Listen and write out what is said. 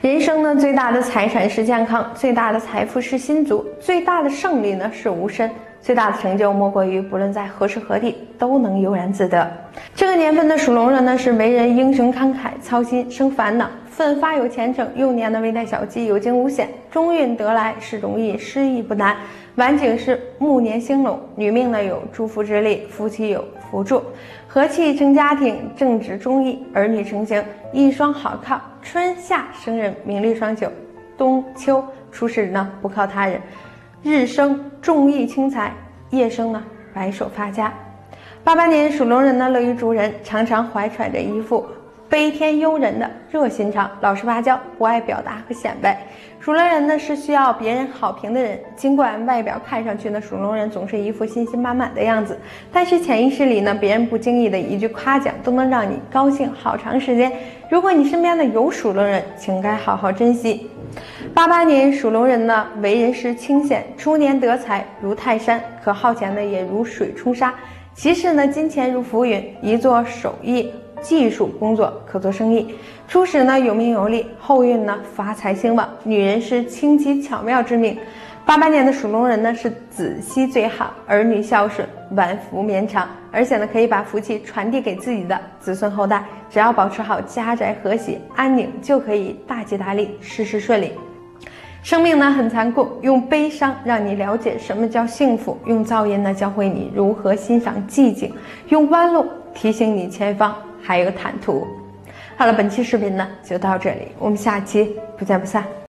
人生呢，最大的财产是健康，最大的财富是心足，最大的胜利呢是无身，最大的成就莫过于不论在何时何地都能悠然自得。这个年份的属龙人呢，是为人英雄慷慨，操心生烦恼，奋发有前程，幼年的微带小吉，有惊无险，中运得来是容易，失意不难。晚景是暮年兴隆，女命呢有祝福之力，夫妻有辅助，和气成家庭，正直忠义，儿女成行，一双好靠。春夏生人名利双久，冬秋出世呢不靠他人，日生重义轻财，夜生呢白手发家。88年属龙人呢乐于助人，常常怀揣着一副悲天忧人的热心肠，老实巴交，不爱表达和显摆。属龙人呢是需要别人好评的人，尽管外表看上去呢属龙人总是一副信心满满的样子，但是潜意识里呢别人不经意的一句夸奖都能让你高兴好长时间。如果你身边的有属龙人，请该好好珍惜。88年属龙人呢为人是清闲，初年得财如泰山，可耗钱呢也如水冲沙，其次呢金钱如浮云，一做手艺技术工作可做生意，初始呢有名有利，后运呢发财兴旺。女人是轻奇巧妙之命。88年的属龙人呢是子息最好，儿女孝顺，晚福绵长，而且呢可以把福气传递给自己的子孙后代。只要保持好家宅和谐安宁，就可以大吉大利，事事顺利。生命呢很残酷，用悲伤让你了解什么叫幸福，用噪音呢教会你如何欣赏寂静，用弯路提醒你前方还有坦途。好了，本期视频呢就到这里，我们下期不见不散。